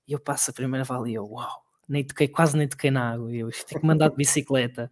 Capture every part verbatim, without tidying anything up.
E eu passo a primeira vala e eu, uau, nem toquei, quase nem toquei na água. E eu, isto tem que mandar de bicicleta.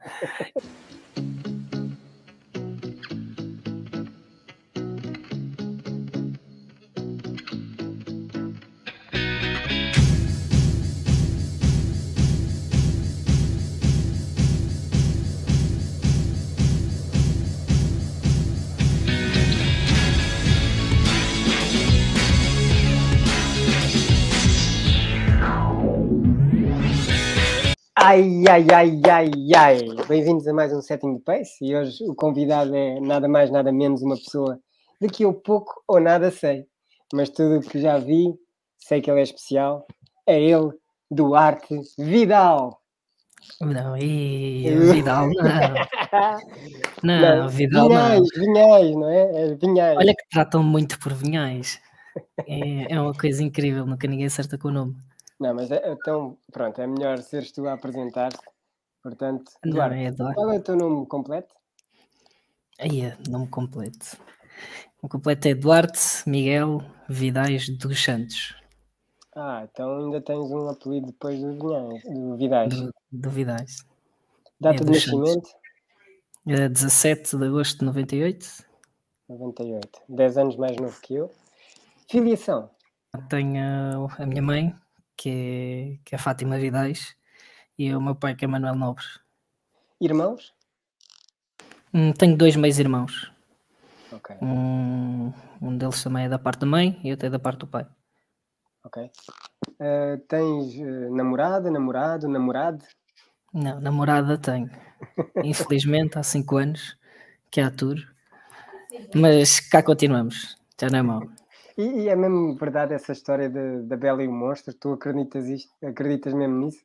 Ai, ai, ai, ai, ai! Bem-vindos a mais um Setting the Pace e hoje o convidado é nada mais, nada menos uma pessoa de que eu pouco ou nada sei, mas tudo o que já vi, sei que ele é especial. É ele, Duarte Vidal! Não, e Vidal não. Não, Não, Vidal não. Vinhais, Vinhais, não é? É Vinhais. Olha que tratam muito por Vinhais. É, é uma coisa incrível, nunca ninguém acerta com o nome. Não, mas é, então, pronto, é melhor seres tu a apresentar-te. Portanto, Não, Duarte, é Duarte. qual é o teu nome completo? Aí é, nome completo. O completo é Duarte Miguel Vidais dos Santos. Ah, então ainda tens um apelido depois do Vinhais, do Vidais. Do, do Vidais. Data É de dos Santos. nascimento? É dezassete de agosto de noventa e oito. noventa e oito. dez anos mais novo que eu. Filiação? Tenho a minha mãe, que é, que é Fátima Vidais, e o meu pai, que é Manuel Nobre. Irmãos? Hum, Tenho dois meios-irmãos. Ok, Um, um deles também é da parte da mãe e outro é da parte do pai. ok. Uh, tens uh, namorada, namorado, namorado? Não, namorada tenho. Infelizmente, há cinco anos que é ator. Mas cá continuamos. Já não é mau. E, e é mesmo verdade essa história de, da Bela e o Monstro? Tu acreditas isto? Acreditas mesmo nisso?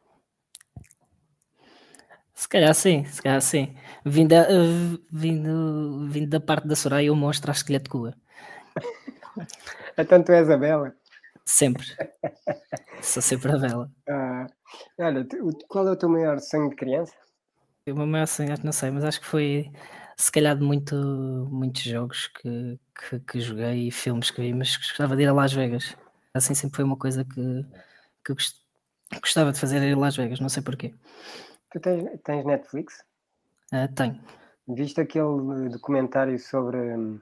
Se calhar sim, se calhar sim. Vindo, a- uh, vindo, vindo da parte da Soraya, eu mostro a esqueleto de Cuba. Então tu és a Bela? Sempre. Sou sempre a vela. Ah, olha, tu- qual é o teu maior sonho de criança? O meu maior sonho, acho que não sei, mas acho que foi se calhar de muito, muitos jogos que, que, que joguei e filmes que vi, mas gostava de ir a Las Vegas. Assim sempre foi uma coisa que, que eu gost- gostava de fazer, ir a Las Vegas, não sei porquê. Tu tens, tens Netflix? Ah, tenho. Viste aquele documentário sobre hum,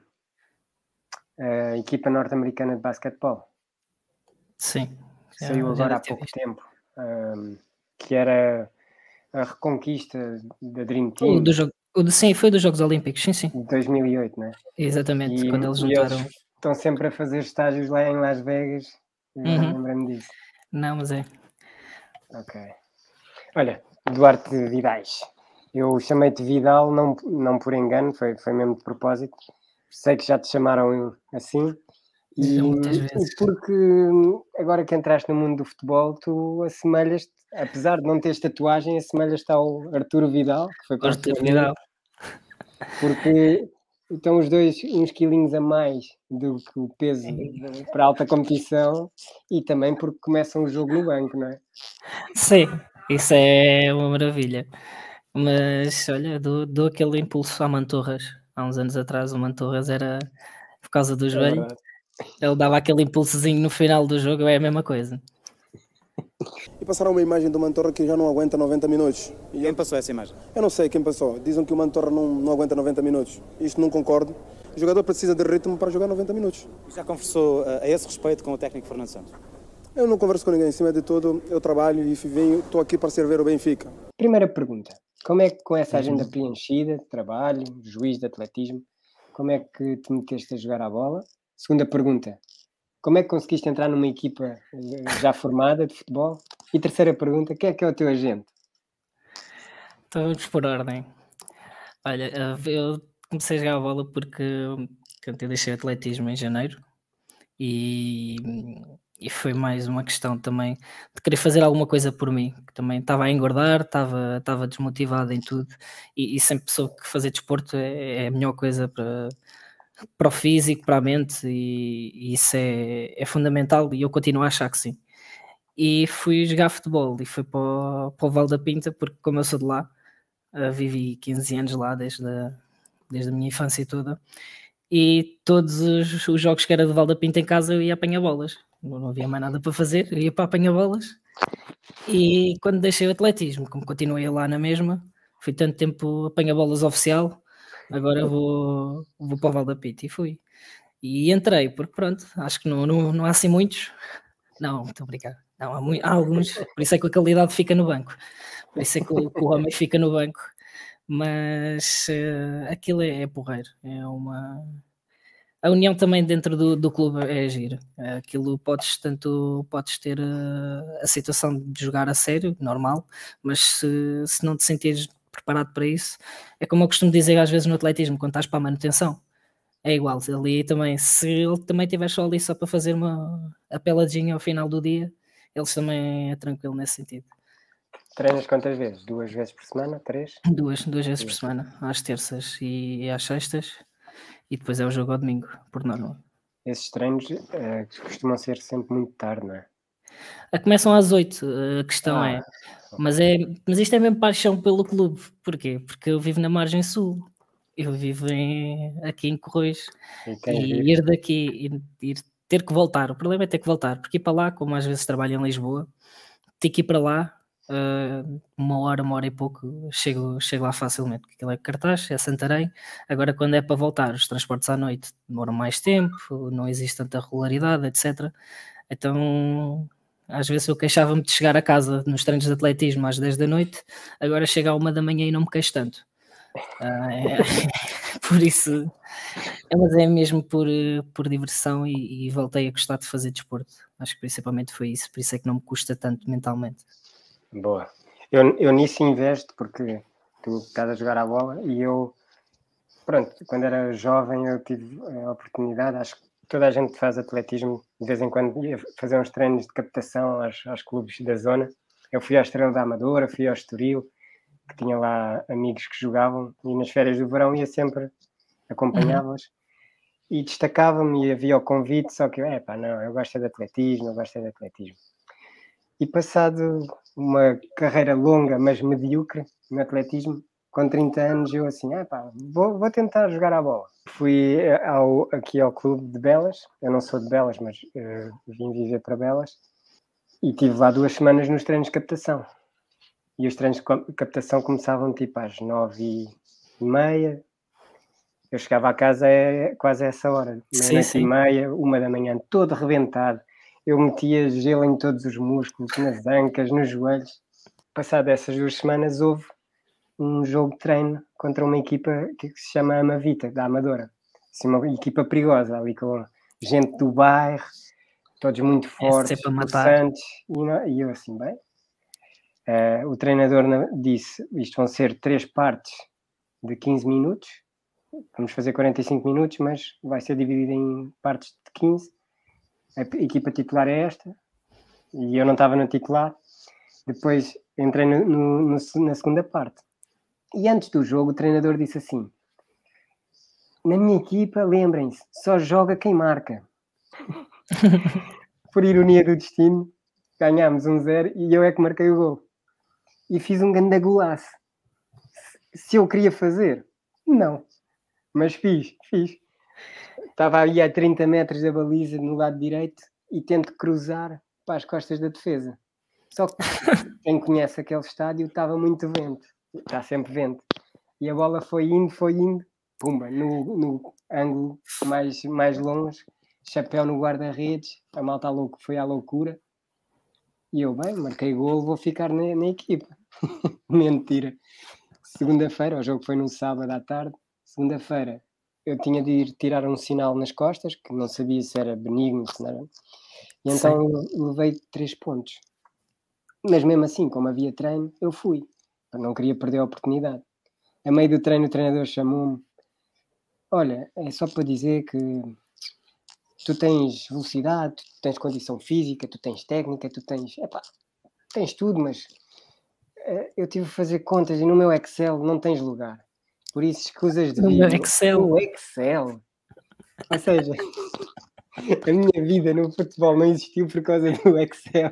a equipa norte-americana de basquetebol? Sim. Já- Saiu já agora devo há ter pouco visto. tempo, hum, que era a reconquista da Dream O Team do jogo, o do, sim, foi dos Jogos Olímpicos, sim, sim. de dois mil e oito, né? Exatamente, E, quando eles e eles juntaram. estão sempre a fazer estágios lá em Las Vegas. Agora Uhum. lembrei-me disso. Não, mas é. Ok. Olha, Duarte Vidais. Eu chamei-te Vidal não, não por engano, foi, foi mesmo de propósito. Sei que já te chamaram assim. E, Já muitas e vezes. porque agora que entraste no mundo do futebol, tu assemelhas-te, apesar de não teres tatuagem, assemelhas-te ao Arturo Vidal, que foi para a Gosto de sua Vidal. porque estão os dois uns quilinhos a mais do que o peso de- para a alta competição e também porque começam o jogo no banco, não é? Sim, isso é uma maravilha. Mas olha, dou, dou aquele impulso à Mantorras. Há uns anos atrás, o Mantorras era por causa do É joelho. verdade. Ele dava aquele impulsozinho no final do jogo, é a mesma coisa. E passaram uma imagem do Mantorra que já não aguenta noventa minutos. E Quem eu, passou essa imagem? eu não sei quem passou. Dizem que o Mantorra não, não aguenta noventa minutos. Isto não concordo. O jogador precisa de ritmo para jogar noventa minutos. Já conversou uh, a esse respeito com o técnico Fernando Santos? Eu não converso com ninguém. Em cima de tudo, eu trabalho e venho, estou aqui para servir o Benfica. Primeira pergunta. Como é que com essa agenda preenchida de trabalho, juiz de atletismo, como é que te meteste a jogar à bola? Segunda pergunta. Como é que conseguiste entrar numa equipa eh, já formada de futebol? E terceira pergunta, quem é que é o teu agente? Então vamos por ordem. Olha, eh, eu comecei a jogar a bola porque portanto, eu deixei o atletismo em janeiro e, e foi mais uma questão também de querer fazer alguma coisa por mim, que também estava a engordar, estava, estava desmotivado em tudo e, e sempre soube que fazer desporto é, é a melhor coisa para, para o físico, para a mente e, e isso é, é fundamental e eu continuo a achar que sim. E fui jogar futebol e fui para o, para o Val da Pinta porque como eu sou de lá, Uh, vivi quinze anos lá desde a, desde a minha infância toda e todos os, os jogos que era de Val da Pinta em casa eu ia apanhar bolas não, não havia mais nada para fazer, eu ia para apanhar bolas. E quando deixei o atletismo, como continuei lá na mesma, fui tanto tempo apanhar bolas oficial, agora vou, vou para o Val da Pita e fui. E entrei, porque pronto, acho que não, não, não há assim muitos. Não, muito obrigado. Não, há, muito, há alguns, por isso é que a qualidade fica no banco, por isso é que o, que o homem fica no banco. Mas uh, aquilo é, é porreiro, é uma... A união também dentro do, do clube é gira. Aquilo podes tanto podes ter a, a situação de jogar a sério, normal, mas se, se não te sentires preparado para isso, é como eu costumo dizer às vezes no atletismo, quando estás para a manutenção, é igual, ali também, se ele também tiver só ali só para fazer uma a peladinha ao final do dia, eles também é tranquilo nesse sentido. Treinas quantas vezes? Duas vezes por semana? Três? Duas, duas vezes por semana, às terças e às sextas. E depois é o jogo ao domingo, por norma. Esses treinos uh, costumam ser sempre muito tarde, não é? A começam às oito, a questão Ah, é, mas é. Mas isto é mesmo paixão pelo clube. Porquê? Porque eu vivo na margem sul. Eu vivo em, aqui em Correios. E, E ir daqui, ir, ir ter que voltar. O problema é ter que voltar. Porque ir para lá, como às vezes trabalho em Lisboa, ter que ir para lá, Uh, uma hora, uma hora e pouco, chego, chego lá facilmente, porque aquilo é Cartaz, é Santarém. Agora, quando é para voltar, os transportes à noite demoram mais tempo, não existe tanta regularidade, etcétera. Então, às vezes eu queixava-me de chegar a casa nos treinos de atletismo às dez da noite, agora chego à uma da manhã e não me queixo tanto. Uh, é, por isso, é, mas é mesmo por, por diversão e, e voltei a gostar de fazer desporto. Acho que principalmente foi isso, por isso é que não me custa tanto mentalmente. Boa. Eu, eu nisso investo porque tu estás a jogar a bola e eu, pronto, quando era jovem eu tive a oportunidade, acho que toda a gente faz atletismo, de vez em quando ia fazer uns treinos de captação aos, aos clubes da zona. Eu fui à Estrela da Amadora, fui ao Estoril, que tinha lá amigos que jogavam, e nas férias do verão ia sempre, acompanhá-los, uhum. E destacava-me e havia o convite, só que, é pá, não, eu gosto de atletismo, eu gosto de atletismo. E passado uma carreira longa, mas medíocre no atletismo, com trinta anos, eu assim, ah pá, vou, vou tentar jogar a bola. Fui ao, aqui ao clube de Belas, eu não sou de Belas, mas uh, vim viver para Belas, e estive lá duas semanas nos treinos de captação. E os treinos de captação começavam tipo às nove e meia, eu chegava a casa é, quase a essa hora, meia-noite e meia, uma da manhã, todo arrebentado. Eu metia gelo em todos os músculos, nas ancas, nos joelhos. Passado essas duas semanas, houve um jogo de treino contra uma equipa que se chama Amavita, da Amadora. Assim, uma equipa perigosa, ali com gente do bairro, todos muito fortes, forçantes. E, e eu assim, bem... Uh, o treinador disse, isto vão ser três partes de quinze minutos. Vamos fazer quarenta e cinco minutos, mas vai ser dividido em partes de quinze. A equipa titular é esta, e eu não estava no titular. Depois entrei no, no, no, na segunda parte. E antes do jogo, o treinador disse assim: na minha equipa, lembrem-se, só joga quem marca. Por ironia do destino, ganhámos um zero e eu é que marquei o gol. E fiz um grande golaço. Se eu queria fazer? Não. Mas fiz, fiz. Estava aí a trinta metros da baliza no lado direito e tento cruzar para as costas da defesa. Só que quem conhece aquele estádio, estava muito vento. Está sempre vento. E a bola foi indo, foi indo. Pumba, no, no ângulo mais, mais longe. Chapéu no guarda-redes. A malta louco, foi à loucura. E eu, bem, marquei golo, vou ficar na, na equipa. Mentira. Segunda-feira, o jogo foi num sábado à tarde. Segunda-feira, eu tinha de ir tirar um sinal nas costas, que não sabia se era benigno, se não era. E então eu levei três pontos. Mas mesmo assim, como havia treino, eu fui. Eu não queria perder a oportunidade. A meio do treino, o treinador chamou-me. Olha, é só para dizer que tu tens velocidade, tu tens condição física, tu tens técnica, tu tens... Epá, tens tudo, mas uh, eu tive a fazer contas e no meu Excel não tens lugar. Por isso, escusas de vir. No Excel. No Excel. Ou seja, a minha vida no futebol não existiu por causa do Excel.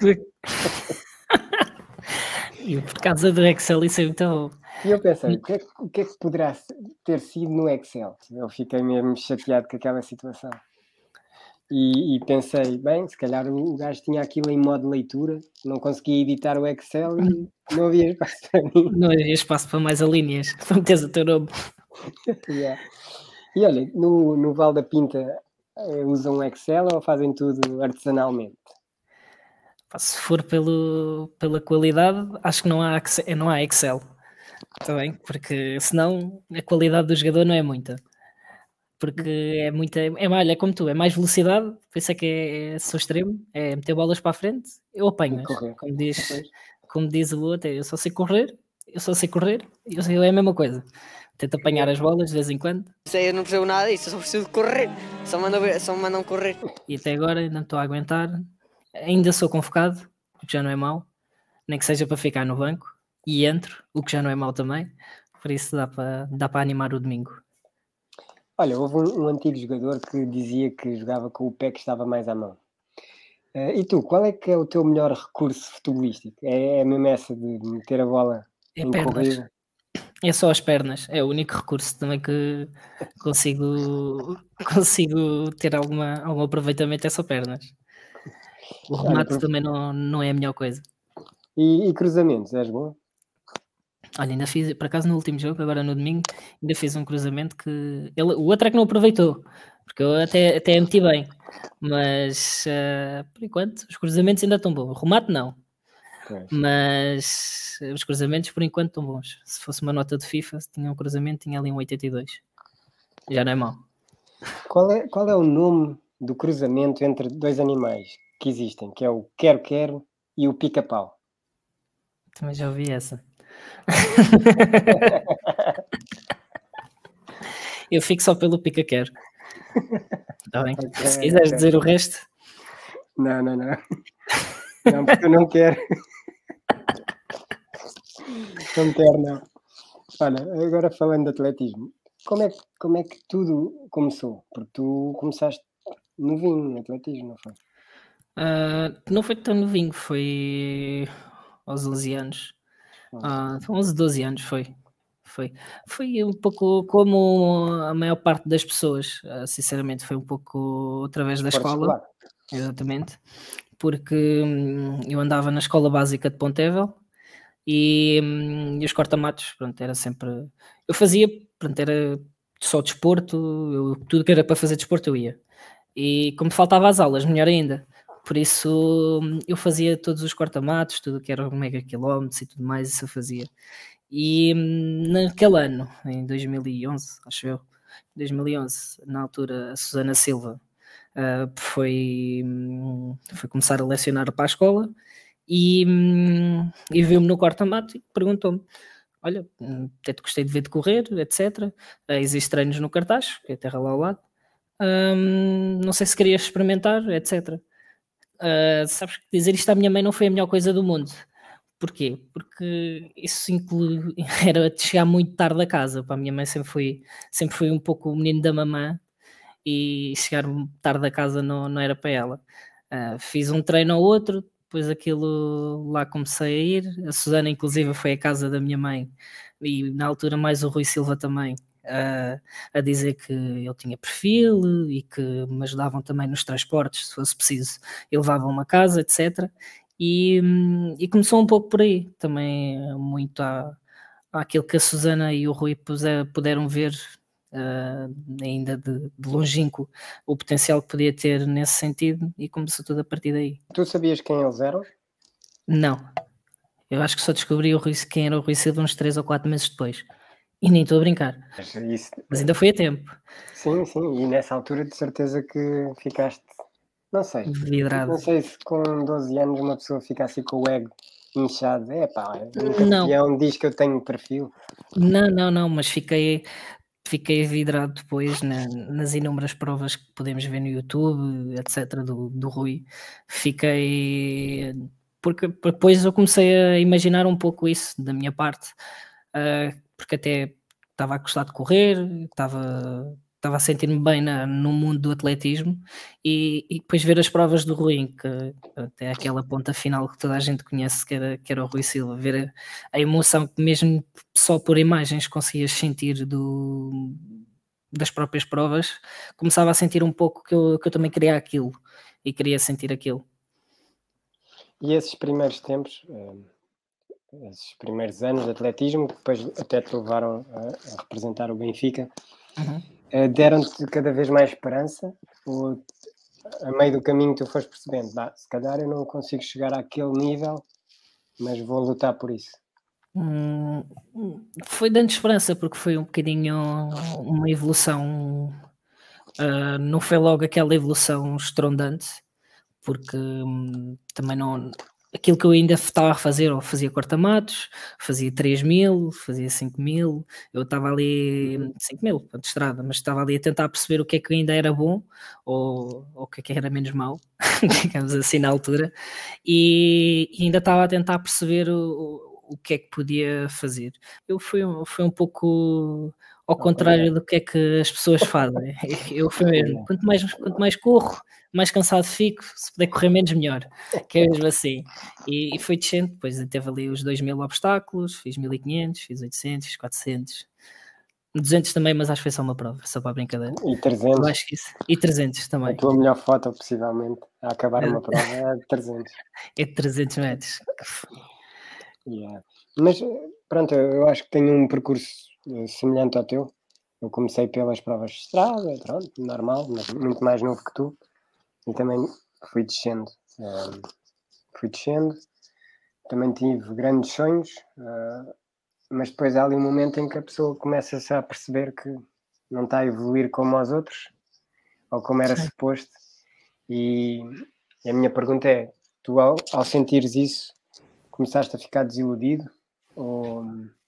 E por causa do Excel isso é muito bom. E eu pensei, o que, é, o que é que poderá ter sido no Excel? Eu fiquei mesmo chateado com aquela situação. E, e pensei, bem, se calhar o gajo tinha aquilo em modo leitura, não conseguia editar o Excel e não havia espaço para mim. Não havia espaço para mais alíneas, para meteres o teu nome. Yeah. E olha, no, no Val da Pinta eh, usam Excel ou fazem tudo artesanalmente? Se for pelo, pela qualidade, acho que não há, não há Excel. Está bem? Porque senão a qualidade do jogador não é muita. Porque é muita. É, mais, é como tu, é mais velocidade, por isso é que é, é, sou extremo, é meter bolas para a frente, eu apanho-as. Como diz, como diz o outro, eu só sei correr, eu só sei correr, eu sei, é a mesma coisa. Tento apanhar as bolas de vez em quando. Isso aí eu não percebo nada disso, eu só preciso de correr, só, mando, só me mandam correr. E até agora ainda estou a aguentar, ainda sou convocado, o que já não é mau, nem que seja para ficar no banco, e entro, o que já não é mau também, por isso dá para, dá para animar o domingo. Olha, houve um, um antigo jogador que dizia que jogava com o pé que estava mais à mão. Uh, e tu, qual é que é o teu melhor recurso futebolístico? É, é mesmo essa de meter a bola é em pernas. corrida? É só as pernas, é o único recurso também que consigo, consigo ter alguma, algum aproveitamento, é só pernas. O remate Olha, por... também não, não é a melhor coisa. E, e cruzamentos, és bom? Olha, ainda fiz, por acaso no último jogo, agora no domingo, ainda fiz um cruzamento que ele, o outro é que não aproveitou, porque eu até, até meti bem, mas uh, por enquanto os cruzamentos ainda estão bons. O remate não, pois. Mas os cruzamentos por enquanto estão bons. Se fosse uma nota de FIFA, se tinha um cruzamento, tinha ali um oitenta e dois. Já não é mau. Qual é, qual é o nome do cruzamento entre dois animais que existem, que é o quero-quero e o pica-pau? Também já ouvi essa. Eu fico só pelo pica-quero. Está bem? Okay, se quiseres okay. dizer o resto. Não, não, não. Não, porque eu não quero. Não quero, não. Olha, agora falando de atletismo, como é, como é que tudo começou? Porque tu começaste novinho no atletismo, não foi? Uh, não foi tão novinho, foi aos onze anos. Uh, onze, doze anos foi. Foi. Foi um pouco como a maior parte das pessoas, uh, sinceramente, foi um pouco através da Esporte escola. Escolar. Exatamente. Porque hum, eu andava na escola básica de Pontevel e, hum, e os cortamatos, pronto, era sempre... Eu fazia, pronto, era só desporto, eu, tudo que era para fazer desporto eu ia. E como faltava as aulas, melhor ainda. Por isso eu fazia todos os cortamatos, tudo que era mega quilómetros e tudo mais, isso eu fazia. E naquele ano, em dois mil e onze, acho eu, dois mil e onze, na altura, a Susana Silva uh, foi, foi começar a lecionar para a escola e, e viu-me no cortamato e perguntou-me: olha, até te gostei de ver de correr, etcétera. Uh, Existem treinos no cartaz, que é a terra lá ao lado. Um, não sei se querias experimentar, etcétera. Uh, sabes que dizer isto à minha mãe não foi a melhor coisa do mundo. Porquê? Porque isso inclui, era chegar muito tarde a casa. Para a minha mãe sempre foi, sempre foi um pouco o menino da mamã e chegar tarde a casa não, não era para ela. Uh, fiz um treino ou outro, depois aquilo lá comecei a ir. A Susana inclusive foi à casa da minha mãe e na altura mais o Rui Silva também. Uh, a dizer que ele tinha perfil e que me ajudavam também nos transportes, se fosse preciso, e levavam-me a casa, etcétera. E, e começou um pouco por aí, também muito à, àquilo que a Susana e o Rui puser, puderam ver, uh, ainda de, de longínquo, o potencial que podia ter nesse sentido, e começou tudo a partir daí. Tu sabias quem eles eram? Não. Eu acho que só descobri o Rui, quem era o Rui Silva uns três ou quatro meses depois. E nem estou a brincar. Mas, isso... Mas ainda foi a tempo. Sim, sim. E nessa altura de certeza que ficaste, não sei. Vidrado. Não sei se com doze anos uma pessoa fica assim com o ego inchado. É pá, um campeão não. Diz que eu tenho perfil. Não, não, não. Mas fiquei, fiquei vidrado depois na, nas inúmeras provas que podemos ver no YouTube, etcétera, do, do Rui. Fiquei... Porque depois eu comecei a imaginar um pouco isso da minha parte. Uh, porque até estava a gostar de correr, estava, estava a sentir-me bem na, no mundo do atletismo e, e depois ver as provas do Rui, que até aquela ponta final que toda a gente conhece, que era, que era o Rui Silva, ver a, a emoção que mesmo só por imagens conseguias sentir do, das próprias provas, começava a sentir um pouco que eu, que eu também queria aquilo e queria sentir aquilo. E esses primeiros tempos, eh, esses primeiros anos de atletismo, que depois até te levaram a, a representar o Benfica, Uhum. eh, deram-te cada vez mais esperança? Ou a meio do caminho tu foste percebendo, bah, se calhar eu não consigo chegar àquele nível, mas vou lutar por isso? Hum, foi dando esperança, porque foi um bocadinho uma evolução, uh, não foi logo aquela evolução estrondante, porque hum, também não. Aquilo que eu ainda estava a fazer, ou fazia corta-matos, fazia três mil, fazia cinco mil, eu estava ali, cinco mil, de estrada, mas estava ali a tentar perceber o que é que ainda era bom, ou, ou o que é que era menos mau, digamos assim, na altura, e, e ainda estava a tentar perceber o, o que é que podia fazer. Eu fui, um- fui um pouco ao contrário do que é que as pessoas fazem. Eu fui mesmo, quanto mais, quanto mais corro, mais cansado fico, se puder correr menos, melhor. Que é mesmo assim. E, e foi descendo, depois teve ali os dois mil obstáculos, fiz mil e quinhentos, fiz oitocentos, fiz quatrocentos, duzentos também, mas acho que foi só uma prova, só para a brincadeira. E Eu trezentos, acho que isso. E trezentos a também. tua melhor foto, possivelmente, a acabar uma prova é de trezentos. É de trezentos metros. Yeah. Mas eh, pronto, eu eu acho que tenho um percurso eh, semelhante ao teu. Eu comecei pelas provas de estrada, pronto, normal, mas muito mais novo que tu. E também fui descendo. eh, fui descendo. Também tive grandes sonhos, eh, mas depois há ali um momento em que a pessoa começa-se a perceber que não está a evoluir como aos outros, ou como era Sim. suposto. E, e a minha pergunta é: tu, ao, ao sentires isso, começaste a ficar desiludido? Ou,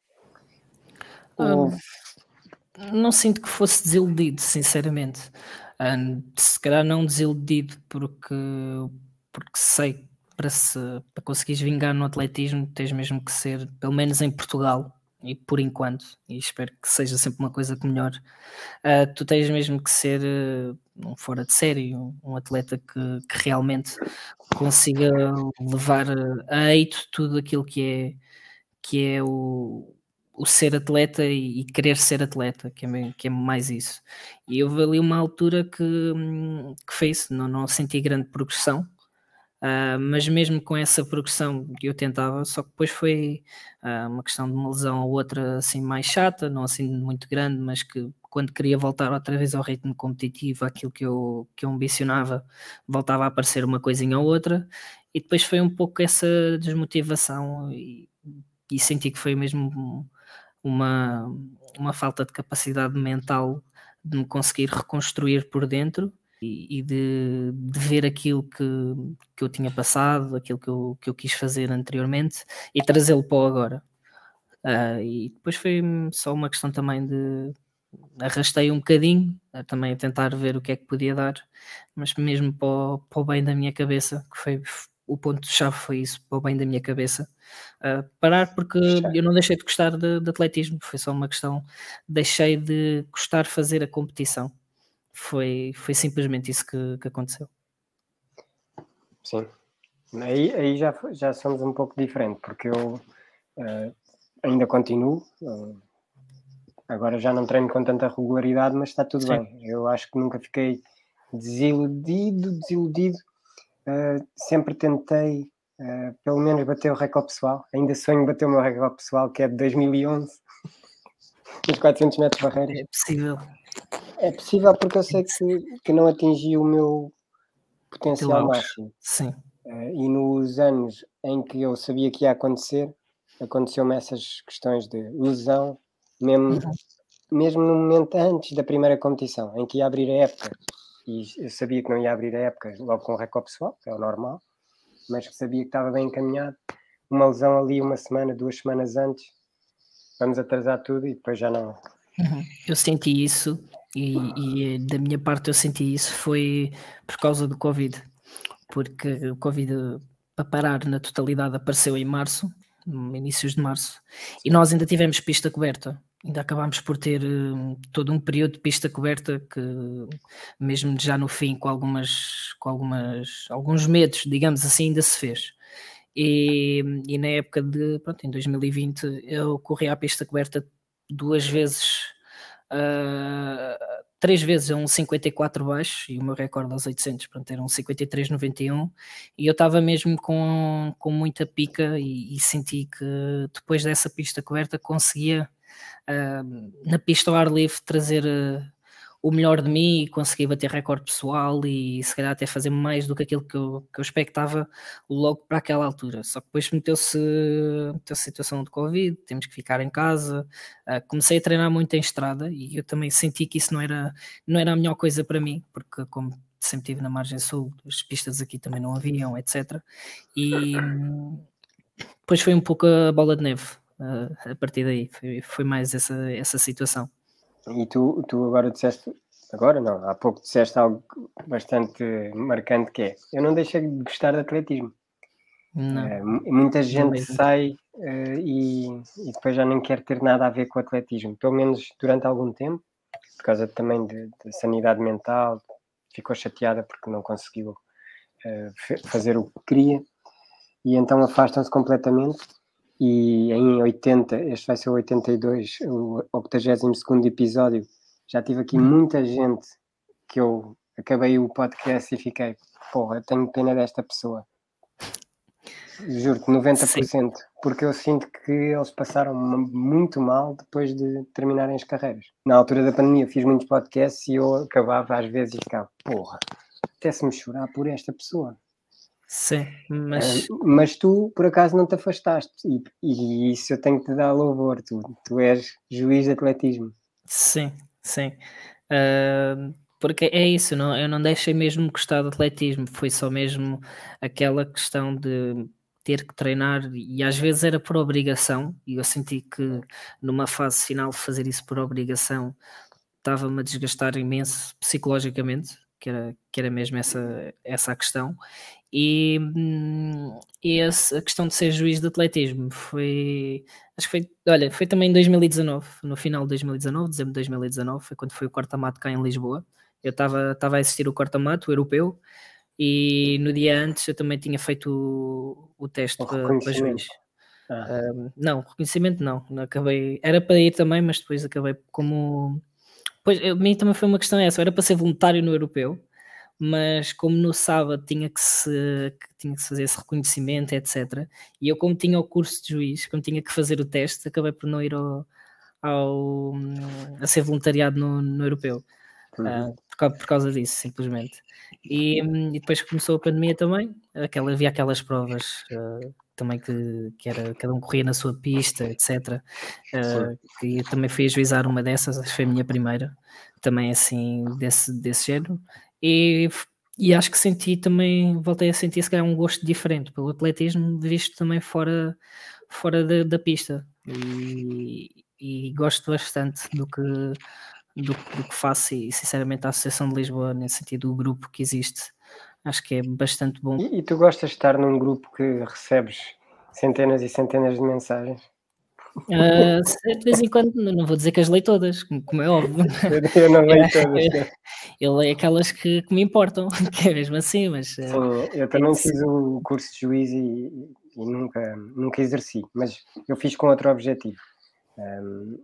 ou Não sinto que fosse desiludido, sinceramente. Um, se calhar não desiludido porque, porque sei que para, se, para conseguires vingar no atletismo tens mesmo que ser, pelo menos em Portugal, e por enquanto, e espero que seja sempre uma coisa que melhore, uh, tu tens mesmo que ser uh, um fora de série, um, um atleta que, que realmente consiga levar uh, a eito tudo aquilo que é, que é o, o ser atleta e, e querer ser atleta, que é, me- que é mais isso. E houve ali uma altura que, hum, que foi isso, não, não senti grande progressão, ah, mas mesmo com essa progressão que eu tentava, só que depois foi ah, uma questão de uma lesão ou outra assim mais chata, não assim muito grande, mas que quando queria voltar outra vez ao ritmo competitivo, aquilo que eu, que eu ambicionava, voltava a aparecer uma coisinha ou outra, e depois foi um pouco essa desmotivação e, e senti que foi mesmo uma, uma falta de capacidade mental de me conseguir reconstruir por dentro e, e de, de ver aquilo que, que eu tinha passado, aquilo que eu, que eu quis fazer anteriormente e trazê-lo para o agora. Ah, e depois foi só uma questão também de arrastei um bocadinho, ah, também a tentar ver o que é que podia dar, mas mesmo para o, para o bem da minha cabeça, que foi o ponto-chave foi isso, para o bem da minha cabeça. Ah, parar porque eu não deixei de gostar de, de atletismo, foi só uma questão, deixei de gostar de fazer a competição. Foi, foi simplesmente isso que, que aconteceu. sim, aí, aí já, já somos um pouco diferente, porque eu eh, ainda continuo. eh, agora já não treino com tanta regularidade, mas está tudo Sim. bem. Eu acho que nunca fiquei desiludido, desiludido. Eh, sempre tentei, eh, pelo menos, bater o recorde pessoal. Ainda sonho bater o meu recorde pessoal, que é de dois mil e onze, nos quatrocentos metros barreiras. É possível. É possível porque eu sei que, que não atingi o meu Teu potencial auge. máximo. Sim. Eh, e nos anos em que eu sabia que ia acontecer, aconteceu-me essas questões de lesão, mesmo, Uhum. mesmo no momento antes da primeira competição, em que ia abrir a época, e eu sabia que não ia abrir a época logo com o recorde pessoal, que é o normal, mas que sabia que estava bem encaminhado, uma lesão ali uma semana, duas semanas antes, vamos atrasar tudo e depois já não. Uhum. Eu senti isso e, e da minha parte eu senti isso foi por causa do Covid, porque o Covid para parar na totalidade apareceu em março, no inícios de março, e nós ainda tivemos pista coberta, ainda acabámos por ter hum, todo um período de pista coberta que mesmo já no fim com algumas, com algumas alguns medos, digamos assim, ainda se fez. E, e na época de, pronto, em dois mil e vinte eu corri à pista coberta duas vezes uh, três vezes a um cinquenta e quatro baixo, e o meu recorde aos oitocentos, pronto, era um cinquenta e três noventa e um, e eu estava mesmo com, com muita pica, e, e senti que depois dessa pista coberta conseguia, uh, na pista ao ar livre, trazer uh, o melhor de mim e conseguir bater recorde pessoal e se calhar até fazer mais do que aquilo que eu, que eu expectava logo para aquela altura. Só que depois meteu-se meteu-se a situação de Covid, temos que ficar em casa, uh, comecei a treinar muito em estrada e eu também senti que isso não era, não era a melhor coisa para mim, porque como sempre estive na margem sul, as pistas aqui também não haviam, etcétera. E hum, depois foi um pouco a bola de neve, uh, a partir daí, foi, foi mais essa, essa situação. E tu, tu agora disseste, agora não, há pouco disseste algo bastante marcante que é, eu não deixei de gostar de atletismo. É, muita gente sai uh, e, e depois já nem quer ter nada a ver com o atletismo, pelo menos durante algum tempo, por causa também de, de sanidade mental, ficou chateada porque não conseguiu uh, fazer o que queria e então afastam-se completamente. E em oitenta, este vai ser o oitenta e dois, o oitagésimo segundo episódio, já tive aqui muita gente que eu acabei o podcast e fiquei, porra, tenho pena desta pessoa. Juro-te, noventa por cento, Sim. Porque eu sinto que eles passaram muito mal depois de terminarem as carreiras. Na altura da pandemia fiz muitos podcasts e eu acabava às vezes e ficava, porra, até-se-me chorar por esta pessoa. Sim, mas... Uh, mas tu, por acaso, não te afastaste e, e isso eu tenho que te dar louvor, tu, tu és juiz de atletismo. Sim, sim, uh, porque é isso, não, eu não deixei mesmo gostar de atletismo, foi só mesmo aquela questão de ter que treinar e às vezes era por obrigação e eu senti que numa fase final fazer isso por obrigação estava-me a desgastar imenso psicologicamente, que era, que era mesmo essa, essa a questão. E, e essa, a questão de ser juiz de atletismo foi, acho que foi, olha, foi também em dois mil e dezanove, no final de dois mil e dezanove, dezembro de dois mil e dezanove, foi quando foi o corta-mato cá em Lisboa. Eu estava a assistir o corta-mato, o europeu, e no dia antes eu também tinha feito o, o teste o para, para juiz. Ah. Um, não, reconhecimento não, não acabei, era para ir também, mas depois acabei como... Pois, a mim também foi uma questão essa, era para ser voluntário no europeu, mas como no sábado tinha que se, tinha que se fazer esse reconhecimento, etcétera. E eu como tinha o curso de juiz, como tinha que fazer o teste, acabei por não ir ao, ao a ser voluntariado no, no europeu, uhum. uh, por, por causa disso, simplesmente. E, e depois começou a pandemia também, aquela, havia aquelas provas uh, também que, que era, cada um corria na sua pista, etcétera. Uh, que eu também fui ajuizar uma dessas, acho que foi a minha primeira, também assim, desse, desse género. E, e acho que senti também, voltei a sentir se calhar um gosto diferente pelo atletismo, visto também fora, fora da, da pista. E, e gosto bastante do que, do, do que faço e sinceramente a Associação de Lisboa, nesse sentido, o grupo que existe, acho que é bastante bom. E, e tu gostas de estar num grupo que recebes centenas e centenas de mensagens? Uh, de vez em quando, não vou dizer que as leio todas, como é óbvio. Eu não leio todas. Eu, eu leio aquelas que, que me importam, que é mesmo assim, mas... Sim, eu também é fiz o curso de juiz e, e nunca, nunca exerci, mas eu fiz com outro objetivo. Um,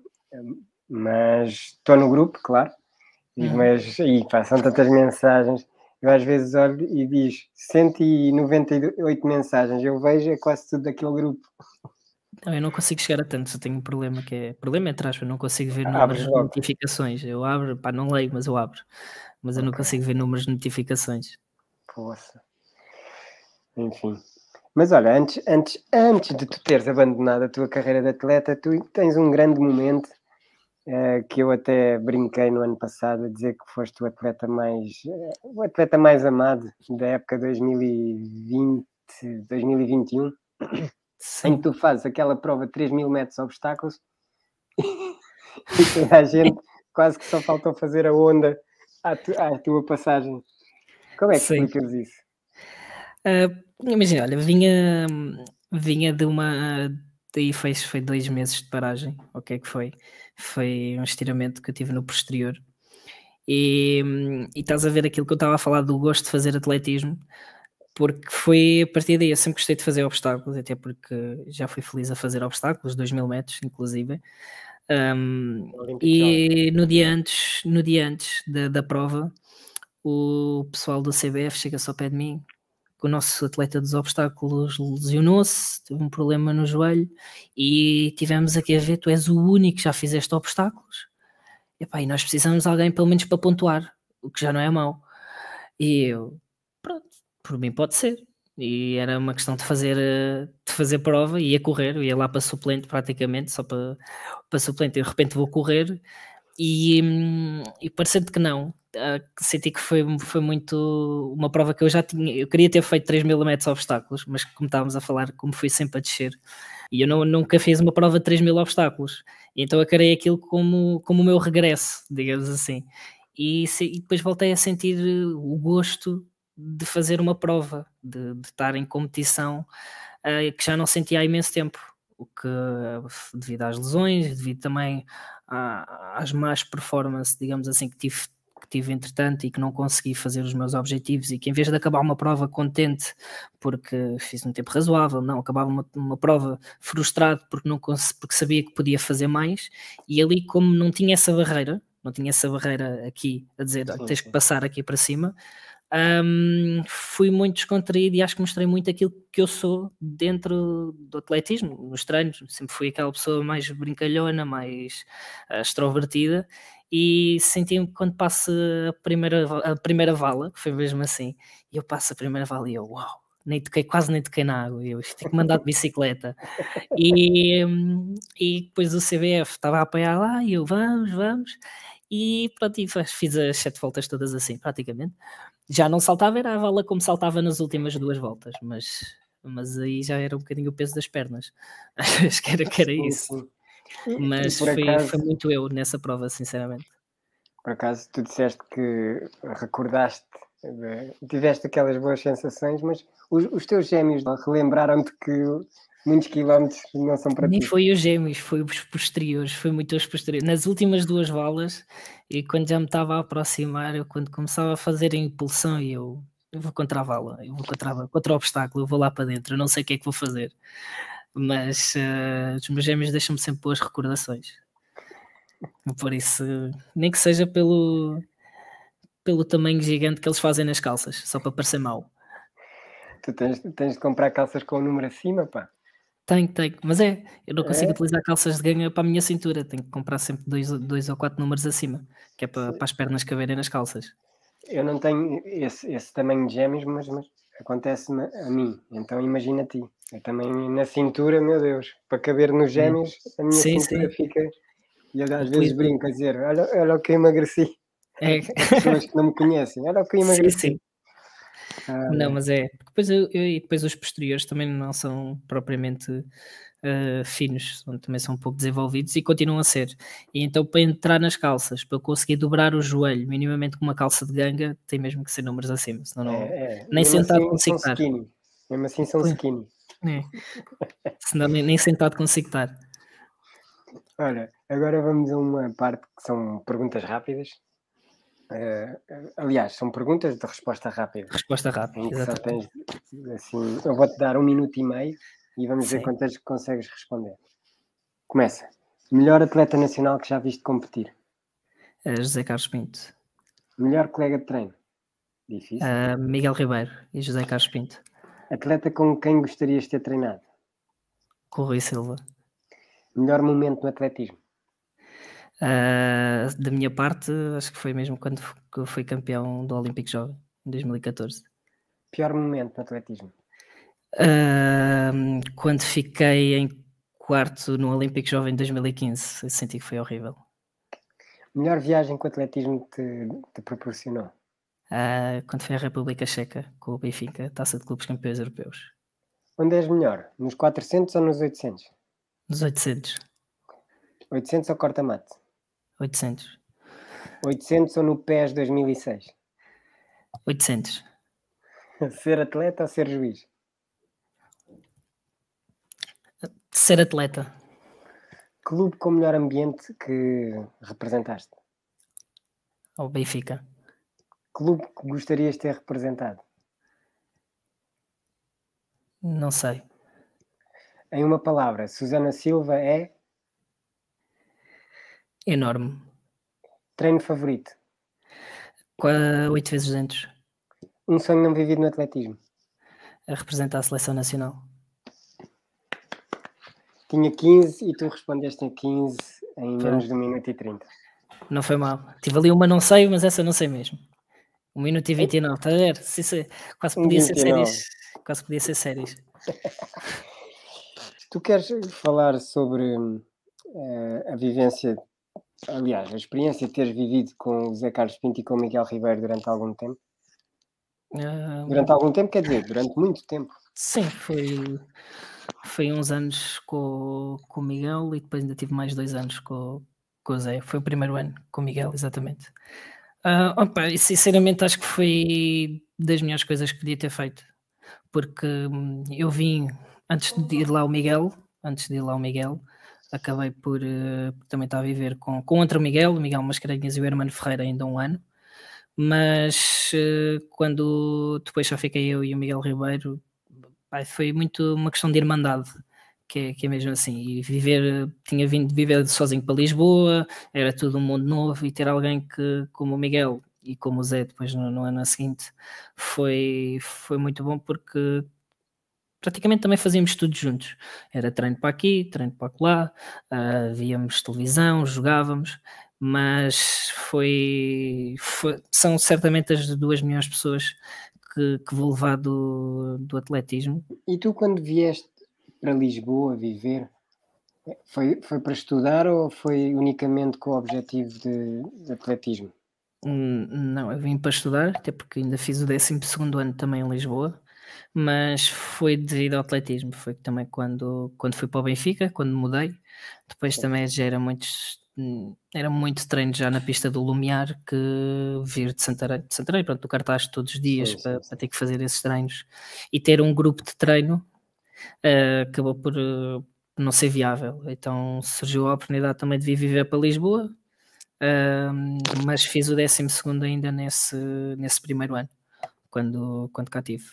mas estou no grupo, claro, e, hum. mas e, pá, são tantas mensagens, eu às vezes olho e diz cento e noventa e oito mensagens, eu vejo é quase tudo daquele grupo. Não, eu não consigo chegar a tanto, só tenho um problema que é, problema é atrás, eu não consigo ver números de notificações, eu abro, pá, não leio, mas eu abro, mas okay. eu não consigo ver números de notificações. Poxa. Enfim. Mas olha, antes, antes, antes de tu teres abandonado a tua carreira de atleta, tu tens um grande momento uh, que eu até brinquei no ano passado a dizer que foste o atleta mais, uh, o atleta mais amado da época dois mil e vinte, dois mil e vinte e um. Sim. Em que tu fazes aquela prova de três mil metros de obstáculos e toda a gente quase que só faltou fazer a onda à, tu, à tua passagem. Como é que Sim. explicas isso? Uh, imagina, olha, vinha, vinha de uma... Daí foi, foi dois meses de paragem, o que é que foi? Foi um estiramento que eu tive no posterior. E, e estás a ver aquilo que eu estava a falar do gosto de fazer atletismo, porque foi a partir daí, eu sempre gostei de fazer obstáculos, até porque já fui feliz a fazer obstáculos, dois mil metros inclusive, Um, Olympic e no dia antes, no dia antes da, da prova, o pessoal do C B F chega-se ao pé de mim, que o nosso atleta dos obstáculos lesionou-se, teve um problema no joelho e tivemos aqui a ver, tu és o único que já fizeste obstáculos. Epá, e nós precisamos de alguém pelo menos para pontuar, o que já não é mau. E eu, pronto, por mim pode ser. E era uma questão de fazer, eh, de fazer prova, ia correr, eu ia lá para suplente praticamente, só para, para suplente, e de repente vou correr e, hum, e parecendo que não, ah, senti que foi, foi muito uma prova que eu já tinha, eu queria ter feito três mil metros obstáculos, mas como estávamos a falar, como fui sempre a descer, e eu não, nunca fiz uma prova de três mil obstáculos, e então eu carei aquilo como, como o meu regresso, digamos assim, e, se, e depois voltei a sentir o gosto de fazer uma prova, de, de estar em competição, uh, que já não sentia há imenso tempo, o que devido às lesões, devido também à, às más performances, digamos assim, que tive, que tive entretanto e que não consegui fazer os meus objetivos e que em vez de acabar uma prova contente porque fiz um tempo razoável, não, acabava uma, uma prova frustrado porque, não cons- porque sabia que podia fazer mais e ali como não tinha essa barreira, não tinha essa barreira aqui a dizer Sim, tens sim. que passar aqui para cima, Um, fui muito descontraído e acho que mostrei muito aquilo que eu sou dentro do atletismo, nos treinos. Sempre fui aquela pessoa mais brincalhona, mais uh, extrovertida e senti-me quando passo a primeira, a primeira vala, que foi mesmo assim, e eu passo a primeira vala e eu, uau, nem toquei, quase nem toquei na água, eu isto tem que mandar de bicicleta. E, hum, e depois o C B F estava a apoiar lá e eu, vamos, vamos. E pronto, e fiz as sete voltas todas assim, praticamente. Já não saltava, era a vala como saltava nas últimas duas voltas, mas, mas aí já era um bocadinho o peso das pernas. Acho que era, que era Sim, isso. sim. E, e Mas por foi, acaso, foi muito eu nessa prova, sinceramente. por acaso, tu disseste que recordaste, de- tiveste aquelas boas sensações, mas os, os teus gêmeos relembraram-te que muitos quilómetros não são para Nem ti. foi os gêmeos, foi os posteriores, foi muito os posteriores. Nas últimas duas valas, e quando já me estava a aproximar, eu quando começava a fazer a impulsão, e eu, eu vou contra a vala, eu vou contra, a, vala, contra o obstáculo, eu vou lá para dentro, eu não sei o que é que vou fazer. Mas uh, os meus gêmeos deixam-me sempre boas recordações. Por isso, nem que seja pelo, pelo tamanho gigante que eles fazem nas calças, só para parecer mau. Tu tens, tens de comprar calças com o número acima, pá. Tenho, tenho, mas é, eu não consigo É? utilizar calças de ganga para a minha cintura, tenho que comprar sempre dois, dois ou quatro números acima, que é para, para as pernas caberem nas calças. Eu não tenho esse, esse tamanho de gêmeos, mas, mas acontece-me a mim. Então imagina a ti. Eu também na cintura, meu Deus, para caber nos É. gêmeos, a minha Sim, cintura sim. fica. E eu às vezes Utilizo. brinco a dizer: olha, olha o que eu emagreci. É. As pessoas que não me conhecem, olha o que eu Sim, emagreci. sim. Ah, Não, mas é. Depois, eu, eu, e depois os posteriores também não são propriamente uh, finos, são, também são um pouco desenvolvidos e continuam a ser. E então, para entrar nas calças, para eu conseguir dobrar o joelho minimamente com uma calça de ganga, tem mesmo que ser números acima, senão não, é, é. nem Mesmo sentado assim consigo são estar. skinny. Mesmo assim são Pois. skinny. É. Senão nem, nem sentado consigo estar. Olha, agora vamos a uma parte que são perguntas rápidas. Uh, aliás, são perguntas de resposta rápida. Resposta rápida, Em que só exatamente. tens, assim, eu vou-te dar um minuto e meio e vamos ver Sim. quantas consegues responder. Começa. Melhor atleta nacional que já viste competir? Uh, José Carlos Pinto. Melhor colega de treino? Difícil. Uh, Miguel Ribeiro e José Carlos Pinto. Atleta com quem gostarias de ter treinado? Com o Rui Silva. Melhor momento no atletismo? Uh, da minha parte, acho que foi mesmo quando eu fui campeão do Olímpico Jovem, em dois mil e catorze. Pior momento no atletismo? Uh, quando fiquei em quarto no Olímpico Jovem em dois mil e quinze, eu senti que foi horrível. Melhor viagem que o atletismo te, te proporcionou? Uh, quando fui à República Checa com o Benfica, Taça de Clubes Campeões Europeus. Onde és melhor? Nos quatrocentos ou nos oitocentos? Nos oitocentos. oitocentos ou corta-mate? oitocentos. oitocentos ou no P E S dois mil e seis? oitocentos. Ser atleta ou ser juiz? Ser atleta. Clube com melhor ambiente que representaste? Ao Benfica. Clube que gostarias de ter representado? Não sei. Em uma palavra, Susana Silva é? Enorme. Treino favorito? Qua- Oito vezes dentro. Um sonho não vivido no atletismo? A representar a seleção nacional. Tinha quinze e tu respondeste em quinze em Pronto. menos de um minuto e trinta. Não foi mal. Tive ali uma não sei, mas essa não sei mesmo. um minuto e vinte e nove, estás a ver? Sim, sim. Quase Um podia ser vinte e nove. séries. Quase podia ser séries. Tu queres falar sobre eh, a vivência, aliás, a experiência de teres vivido com o Zé Carlos Pinto e com o Miguel Ribeiro durante algum tempo? Ah, Durante algum tempo, quer dizer, durante muito tempo. sim, foi, foi uns anos com, com o Miguel e depois ainda tive mais dois anos com, com o Zé. Foi o primeiro ano com o Miguel, exatamente. Ah, opa, e sinceramente acho que foi das melhores coisas que podia ter feito. Porque hum, eu vim, antes de ir lá o Miguel, antes de ir lá o Miguel, acabei por, uh, também estar a viver com, com outro Miguel, o Miguel Mascarenhas e o Hermano Ferreira ainda um ano, mas uh, quando depois só fiquei eu e o Miguel Ribeiro, pá, foi muito uma questão de irmandade, que é, que é mesmo assim, e viver, tinha vindo de viver sozinho para Lisboa, era tudo um mundo novo, e ter alguém que, como o Miguel e como o Zé depois no, no ano seguinte, foi, foi muito bom porque praticamente também fazíamos tudo juntos. Era treino para aqui, treino para lá, uh, víamos televisão, jogávamos, mas foi, foi, são certamente as duas melhores pessoas que, que vou levar do, do atletismo. E tu, quando vieste para Lisboa viver, foi, foi para estudar ou foi unicamente com o objetivo de, de atletismo? Hum, Não, eu vim para estudar, até porque ainda fiz o décimo segundo ano também em Lisboa, mas foi devido ao atletismo. Foi também quando, quando fui para o Benfica, quando mudei. Depois também já era muito, era muito treino já na pista do Lumiar, que vir de Santarém, de Santarém, pronto, do cartaz todos os dias Sim, sim, para, sim. para ter que fazer esses treinos e ter um grupo de treino uh, acabou por uh, não ser viável. Então surgiu a oportunidade também de vir viver para Lisboa. Uh, mas fiz o décimo segundo ainda nesse, nesse primeiro ano, quando, quando cá tive.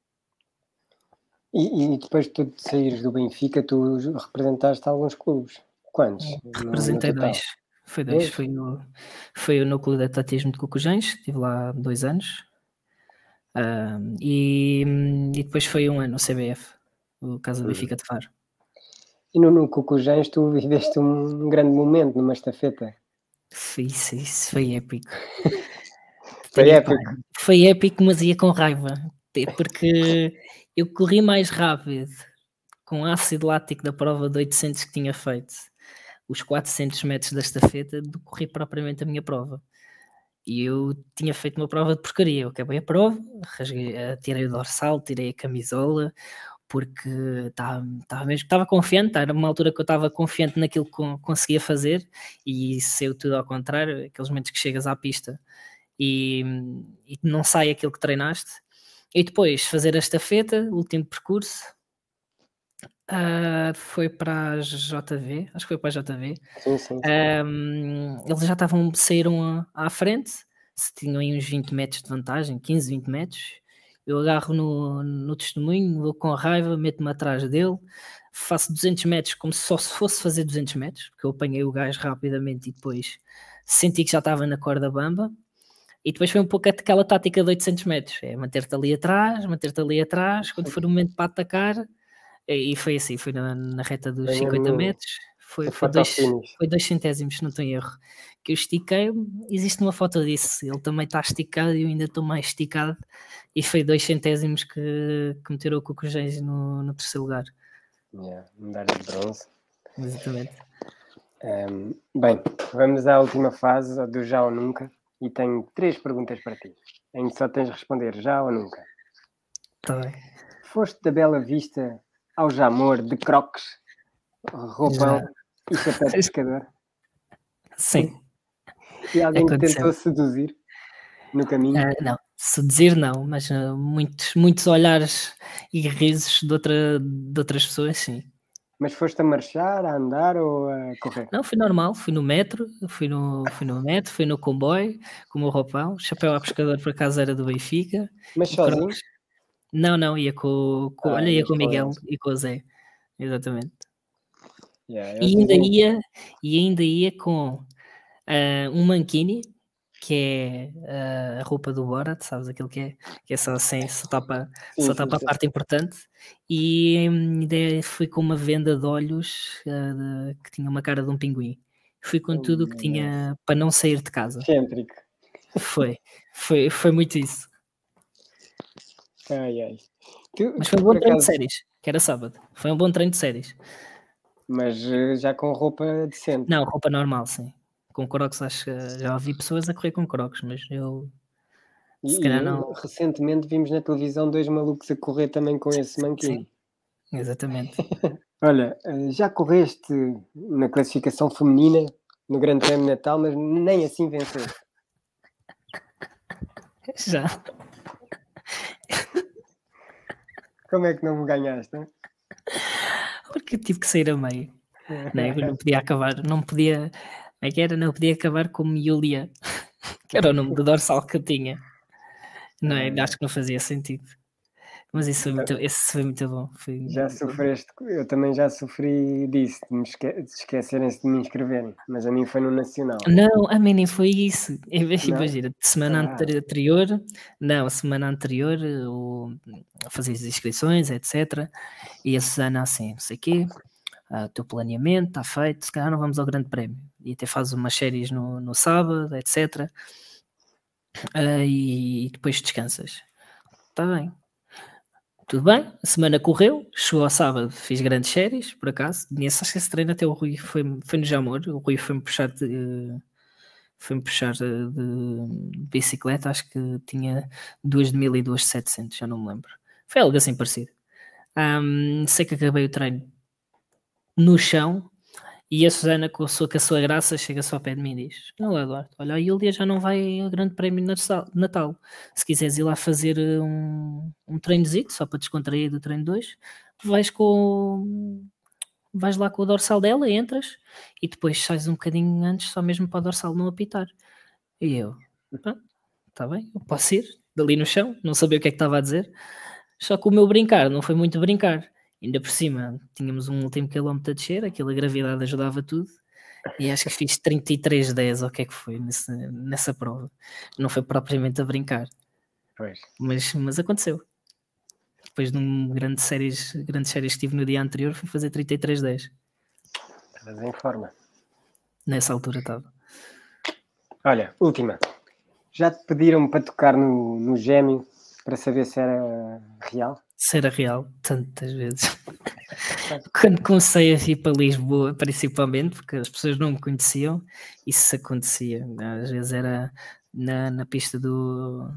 E, e depois de tu de saíres do Benfica, tu representaste alguns clubes. Quantos? Representei no, no dois. Foi dois. dois. Foi, no, foi o Núcleo de Atletismo de Cocujães, estive lá dois anos. Uh, e, e depois foi um ano o C B F, o Casa uhum. Benfica de Faro. E no, no Cocujães tu viveste um grande momento numa estafeta. Foi isso, isso foi épico. Foi épico. Pá, foi épico, mas ia com raiva. Porque eu corri mais rápido com ácido lático da prova de oitocentos que tinha feito, os quatrocentos metros da estafeta, do que corri propriamente a minha prova. E eu tinha feito uma prova de porcaria. Eu acabei a prova, rasguei, tirei o dorsal, tirei a camisola, porque estava mesmo, estava confiante, era uma altura que eu estava confiante naquilo que conseguia fazer, e saiu tudo ao contrário, aqueles momentos que chegas à pista e, e não sai aquilo que treinaste. E depois fazer a estafeta, o último percurso, uh, foi para a J V, acho que foi para a J V. Sim, sim, sim. Um, eles já estavam, saíram à frente, se tinham aí uns vinte metros de vantagem, quinze, vinte metros. Eu agarro no, no testemunho, vou com raiva, meto-me atrás dele, faço duzentos metros como se só se fosse fazer duzentos metros, porque eu apanhei o gás rapidamente e depois senti que já estava na corda bamba. E depois foi um pouco aquela tática de oitocentos metros, é manter-te ali atrás, manter-te ali atrás, quando for o momento para atacar, e foi assim, foi na, na reta dos foi cinquenta metros, foi, foi, dois, foi dois centésimos, não tenho erro, que eu estiquei, existe uma foto disso, ele também está esticado e eu ainda estou mais esticado, e foi dois centésimos que, que me tirou o Cocujães no, no terceiro lugar. Yeah, medalha de bronze. Exatamente. Um, bem, vamos à última fase do já ou nunca. E tenho três perguntas para ti. Em que só tens de responder já ou nunca. Tá bem. Foste da Bela Vista ao Jamor de crocs, roupão já. E chapéu de pescador? Sim. E alguém te tentou seduzir no caminho? Uh, não, seduzir não, mas uh, muitos, muitos olhares e risos de, outra, de outras pessoas, sim. Mas foste a marchar, a andar ou a correr? Não, fui normal, fui no metro, fui no, fui no metro, fui no comboio, com o meu roupão, chapéu a pescador por acaso era do Benfica. Mas sozinho? Crocs. Não, não, ia com, com ah, olha, ia com o Miguel com e com o Zé, exatamente. Yeah, e, ainda ia, e ainda ia com uh, um mankini, que é uh, a roupa do Borat, sabes aquilo que é? Que é só assim, só tapa, Sim, só sim, tapa a sim. parte importante. E hum, daí fui com uma venda de olhos uh, de- que tinha uma cara de um pinguim. Fui com Oh, tudo o que meu tinha para não sair de casa. Excêntrico. Foi, foi, foi muito isso. Ai, ai. Tu, Mas foi um por bom treino de acaso, séries, que era sábado. Foi um bom treino de séries. mas eh, já com roupa decente. Não, roupa normal, sim. Com crocs, acho que já ouvi pessoas a correr com crocs, mas eu se E, calhar e não. recentemente vimos na televisão dois malucos a correr também com esse Sim, manquinho. exatamente. Olha, eh, já correste na classificação feminina no Grande Prémio de Natal, mas nem assim venceste. Já. Como é que não me ganhaste? Hein? Porque eu tive que sair a meio. Né? Eu não podia acabar, não podia. Como é que era? Não podia acabar como Yulia, que era o nome do dorsal que eu tinha. Não é? Ah, Acho que não fazia sentido. Mas isso foi muito, esse foi muito bom. Foi, já sofreste, eu também já sofri disso, de, me esque de esquecerem-se de me inscreverem, mas a mim foi no Nacional. Não, a mim nem foi isso. Não? Imagina, semana Ah. anterior, não, semana anterior, o, fazia as inscrições, etcétera. E a Susana assim, não sei o quê, ah, o teu planeamento está feito, se calhar não vamos ao Grande Prémio. E até fazes umas séries no, no sábado, etcétera. Ah, e depois descansas. Está bem. Tudo bem, a semana correu, chegou ao sábado, fiz grandes séries, por acaso. Nesse, acho que esse treino até o Rui foi, foi no Jamor, o Rui foi-me puxar de, foi-me puxar de, de bicicleta, acho que tinha duas de mil e duas de setecentos, já não me lembro. Foi algo assim parecido. Um, sei que acabei o treino no chão e a Susana, com a sua, com a sua graça, chega-se ao pé de mim e diz: Não, Eduardo, olha, a Iulia já não vai ao Grande Prémio de Natal. Se quiseres ir lá fazer um, um treinozinho, só para descontrair do treino dois, vais com. Vais lá com o dorsal dela, entras e depois sais um bocadinho antes, só mesmo para o dorsal não apitar. E eu, está bem, eu posso ir, dali no chão, não sabia o que é que estava a dizer. Só que o meu brincar não foi muito brincar. Ainda por cima, tínhamos um último quilómetro a descer, aquela gravidade ajudava tudo. E acho que fiz trinta e três dez, ou o que é que foi, nesse, nessa prova. Não foi propriamente a brincar. Pois. Mas, mas aconteceu. Depois de um grande séries, grandes séries que tive no dia anterior, fui fazer trinta e três dez. Estavas em forma. Nessa altura estava. Olha, última. Já te pediram para tocar no, no Gêmeo para saber se era real? Se era real, tantas vezes. Quando comecei a vir para Lisboa, principalmente, porque as pessoas não me conheciam, isso acontecia. Às vezes era na, na pista do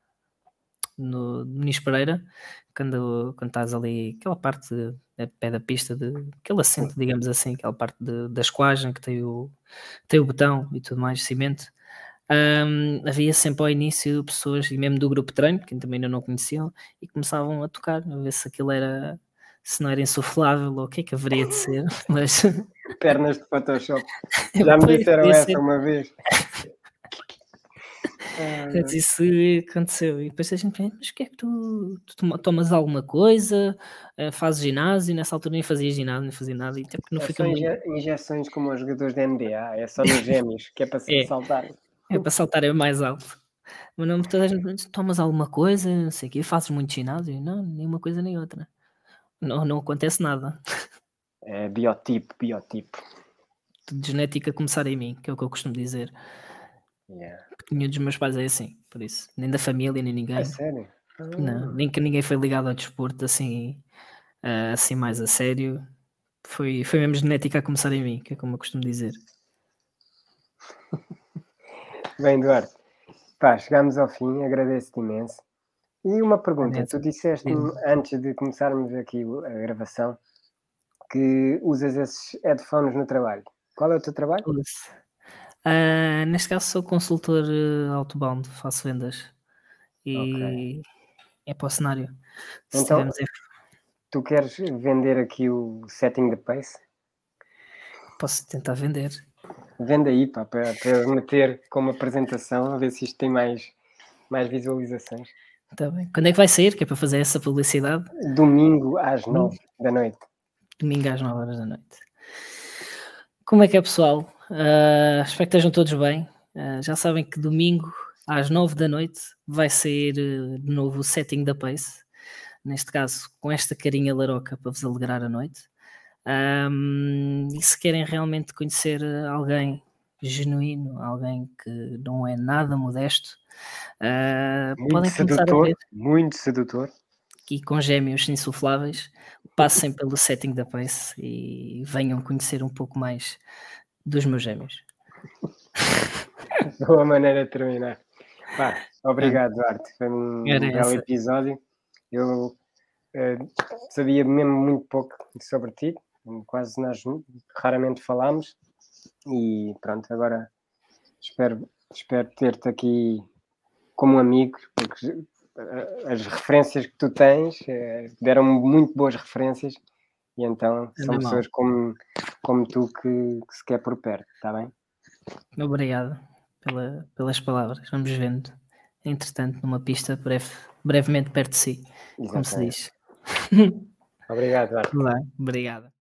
no Muniz Pereira, quando, quando estás ali, aquela parte a pé da pista, de, aquele assento, digamos assim, aquela parte de, da esquagem que tem o, tem o botão e tudo mais, cimento. Um, havia sempre ao início pessoas, e mesmo do grupo de treino, que também ainda não conheciam, e começavam a tocar, a ver se aquilo era, se não era insuflável ou o que é que haveria de ser, mas Pernas de Photoshop. Já me disseram essa uma vez. Mas isso aconteceu. E depois a gente pensa, mas o que é que tu, tu tomas alguma coisa? Fazes ginásio? Nessa altura nem fazia ginásio, nem fazia nada. E até porque não É fica só muito... inje injeções como os jogadores de N B A, é só nos gêmeos, que é para É. saltar. É para saltar é mais alto. Mas não, toda a gente diz, tomas alguma coisa, não sei o quê, fazes muito ginásio? Não, nem uma coisa nem outra. Não, não acontece nada. É biotipo, biotipo. Tudo de genética a começar em mim, que é o que eu costumo dizer. Yeah. Porque nenhum dos meus pais é assim, por isso. Nem da família, nem ninguém. É sério? Não, nem que ninguém foi ligado ao desporto assim, uh, assim mais a sério. Foi, foi mesmo genética a começar em mim, que é como eu costumo dizer. Bem, Eduardo, pá, chegámos ao fim, agradeço-te imenso. E uma pergunta, Agradeço. tu disseste-me antes de começarmos aqui a gravação que usas esses headphones no trabalho. Qual é o teu trabalho? Uh, neste caso sou consultor uh, outbound, faço vendas e Okay. é para o cenário. Se então, tivermos... tu queres vender aqui o Setting the Pace? Posso tentar vender. Vende aí, pá, para, para eu meter como apresentação, a ver se isto tem mais, mais visualizações. Tá bem. Quando é que vai sair? Que é para fazer essa publicidade? Domingo às nove da noite. Domingo às nove horas da noite. Como é que é, pessoal? Uh, espero que estejam todos bem. Uh, já sabem que domingo às nove da noite vai sair uh, de novo o setting da Pace. Neste caso, com esta carinha laroca para vos alegrar a noite. Um, e se querem realmente conhecer alguém genuíno, alguém que não é nada modesto, uh, Muito podem começar a sedutor, ver. muito sedutor. E com gêmeos insufláveis, passem pelo setting da Pace e venham conhecer um pouco mais dos meus gêmeos. Boa maneira de terminar. Pá, obrigado, Duarte. Foi um Era belo essa. episódio. Eu uh, sabia mesmo muito pouco sobre ti. Quase nós raramente falámos. E pronto, agora espero, espero ter-te aqui como amigo, porque as referências que tu tens uh, deram-me muito boas referências. E então É são normal. pessoas como, como tu que, que se quer por perto, está bem? Obrigado pela, pelas palavras. Vamos vendo. Entretanto, numa pista breve, brevemente perto de si, como se Exatamente. diz. Obrigado, Duarte. Tudo bem, obrigado.